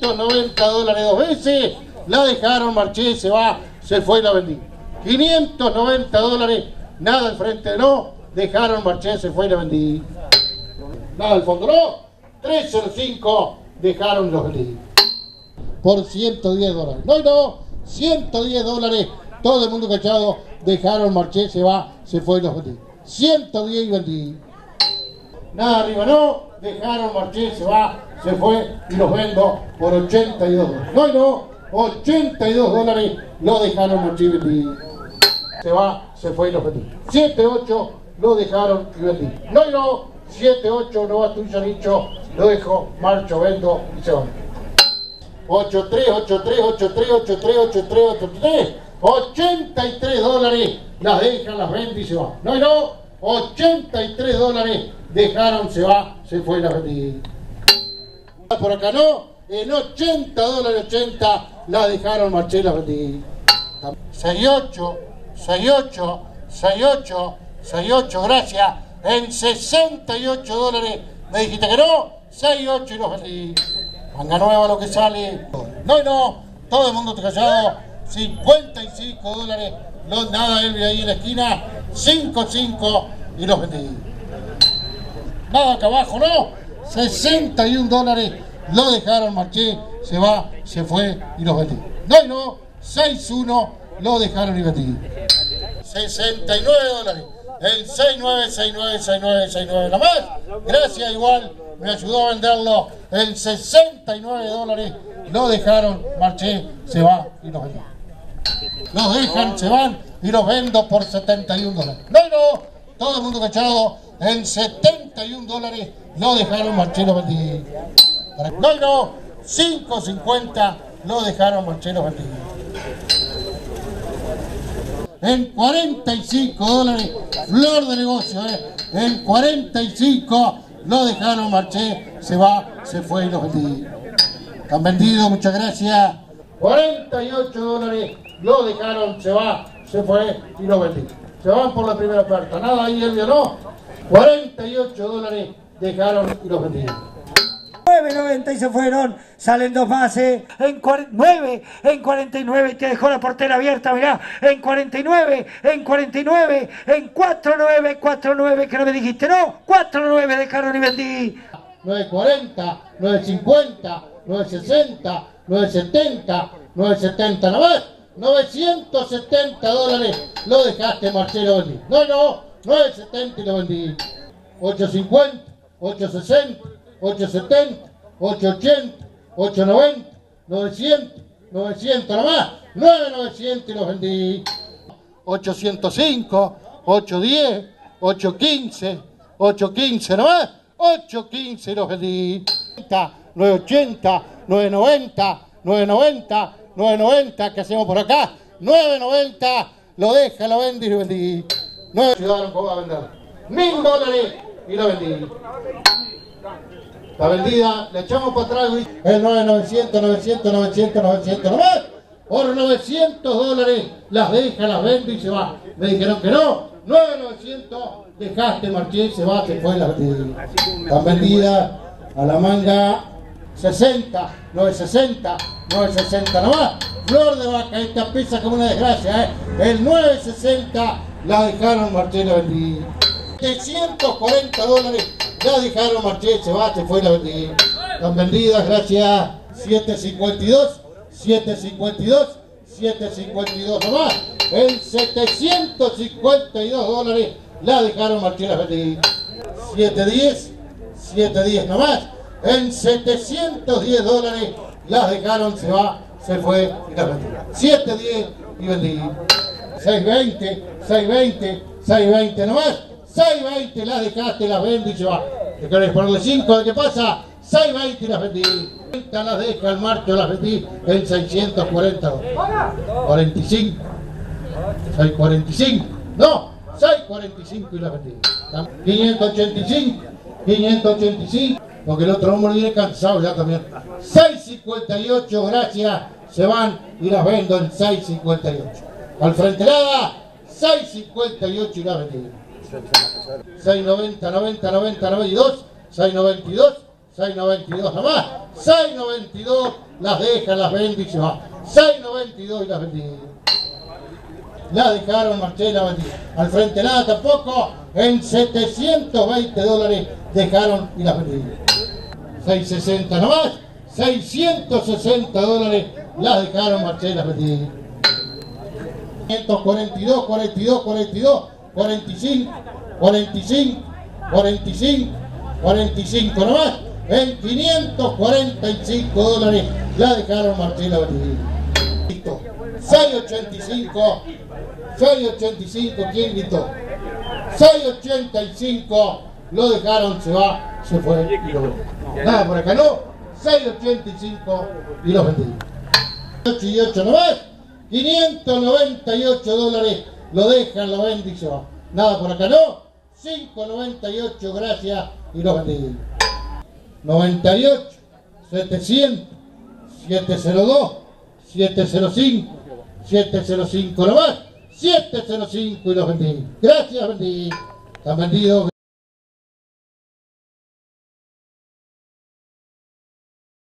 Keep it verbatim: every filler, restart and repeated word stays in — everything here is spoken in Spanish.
quinientos noventa dólares dos veces, la dejaron, marché, se va, se fue y la vendí. quinientos noventa dólares, nada al frente, no, dejaron, marché, se fue y la vendí. Nada al fondo, no, trescientos cinco, dejaron y los vendí. Por ciento diez dólares, no, no, ciento diez dólares, todo el mundo cachado, dejaron, marché, se va, se fue y los vendí. ciento diez y vendí. Nada arriba, no, dejaron, marché, se va, se fue y los vendo por ochenta y dos dólares. No, no, ochenta y dos dólares, lo dejaron, marché y vendí. Se va, se fue y los vendí. siete ocho, lo dejaron y vendí. No, no, siete ocho, no va tuyo, dicho, lo dejo, marcho, vendo y se van. ocho tres, ocho tres, ocho tres, ocho tres, ocho tres, ocho tres, ochenta y tres dólares, las dejan, las vende y se va. No, no, ochenta y tres dólares, dejaron, se va, se fue y la vendí. Por acá no, en ochenta dólares, ochenta, la dejaron, marché y la vendí. seis ocho, seis ocho, seis ocho, seis ocho, gracias, en sesenta y ocho dólares, me dijiste que no, seis ocho y los vendí. Manga nueva lo que sale. No, no, todo el mundo callado. cincuenta y cinco dólares. No, nada, él ahí en la esquina. cinco cinco y los vendí. Nada acá abajo, no. sesenta y un dólares. Lo dejaron, marché. Se va, se fue y los vendí. No, no, seis uno. Lo dejaron y vendí. sesenta y nueve dólares. El seis nueve, seis nueve, seis nueve, seis nueve. Nada más. Gracias, igual. Me ayudó a venderlo en sesenta y nueve dólares, lo dejaron, marché, se va y los vendí. Los dejan, se van y los vendo por setenta y un dólares. No, no, todo el mundo cachado, en setenta y un dólares, lo dejaron, marché, los vendí. No, no, cinco cincuenta, lo dejaron, marché, los vendí. En cuarenta y cinco dólares, flor de negocio, eh, en cuarenta y cinco. Lo dejaron, marché, se va, se fue y los vendí. Están vendidos, muchas gracias. cuarenta y ocho dólares, lo dejaron, se va, se fue y los vendí. Se van por la primera oferta, nada ahí, Elvio, no. cuarenta y ocho dólares, dejaron y los vendí. nueve noventa y se fueron, salen dos más, eh. en nueve, en cuarenta y nueve, te dejó la portera abierta, mirá, en cuarenta y nueve, en cuarenta y nueve, en cuatro nueve, cuatro nueve, que no me dijiste, no, cuatro nueve dejaron y vendí. nueve cuarenta, nueve cincuenta, nueve sesenta, nueve setenta, nueve setenta nada más, novecientos setenta dólares, lo dejaste, Marcelo, vendí. No, no, nueve setenta y lo vendí. ocho cincuenta, ocho sesenta, ocho setenta, ocho ochenta, ocho noventa, novecientos, novecientos nomás, nueve novecientos y los vendí. ochocientos cinco, ocho diez, ocho quince, ocho quince nomás, ocho quince y los vendí. nueve ochenta, nueve noventa, nueve noventa, nueve noventa, ¿qué hacemos por acá? nueve noventa, lo deja, lo vende y lo vendí. nueve ciudadanos, ¿cómo va a vender? mil dólares y lo vendí. La vendida, le echamos para atrás el nueve novecientos, novecientos, novecientos, novecientos nomás. Por novecientos dólares las deja, las vende y se va. Me dijeron que no. nueve novecientos, dejaste, marché, se va, se fue, las vendí. Están vendidas a la manga sesenta, nueve sesenta, nueve sesenta nomás. Flor de vaca, esta pesa como una desgracia, ¿eh? El nueve sesenta la dejaron, marché, la vendí. setecientos cuarenta dólares, ya dejaron, marché, se va, se fue, la vendí. Están vendidas, gracias. siete cincuenta y dos, siete cincuenta y dos, siete cincuenta y dos nomás. En setecientos cincuenta y dos dólares, la dejaron, marché, la vendí. siete diez, siete diez nomás. En setecientos diez dólares, las dejaron, se va, se fue y la vendí. siete diez y vendí. seis veinte, seis veinte, seis veinte nomás. seis veinte las dejaste, las vendo y se va. ¿Te querés ponerle cinco? ¿Qué pasa? seis veinte y las vendí. Las deja el marcho, las vendí en seiscientos cuarenta. cuarenta y cinco. seis cuarenta y cinco. No, seis cuarenta y cinco y las vendí. quinientos ochenta y cinco. quinientos ochenta y cinco. Porque el otro hombre viene cansado ya también. seis cincuenta y ocho, gracias. Se van y las vendo en seis cincuenta y ocho. Al frente nada, seis cincuenta y ocho y las vendí. seis noventa, noventa, noventa, noventa y dos, seis noventa y dos, seis noventa y dos nomás. seis noventa y dos, las deja, las vende y se va. seis noventa y dos y las vendí. La dejaron Marcela vendí. Al frente nada tampoco. En setecientos veinte dólares dejaron y las vendí. seiscientos sesenta nomás. seiscientos sesenta dólares las dejaron Marcela vendí. quinientos cuarenta y dos, cuarenta y dos, cuarenta y dos, cuarenta y cinco, cuarenta y cinco, cuarenta y cinco, cuarenta y cinco nomás. En quinientos cuarenta y cinco dólares la dejaron Marcela vendí. Listo. seiscientos ochenta y cinco, seiscientos ochenta y cinco, ¿quién gritó? seiscientos ochenta y cinco, lo dejaron, se va, se fue y lo vendió. Nada por acá, no, seiscientos ochenta y cinco y los vendí. ocho y ocho nomás, quinientos noventa y ocho dólares, lo dejan, lo venden y se va. Nada por acá, no, cinco noventa y ocho, gracias y los vendí. noventa y ocho, setecientos, setecientos dos, setecientos cinco, setecientos cinco nomás, setecientos cinco y los vendí. Gracias, vendí. Están vendidos.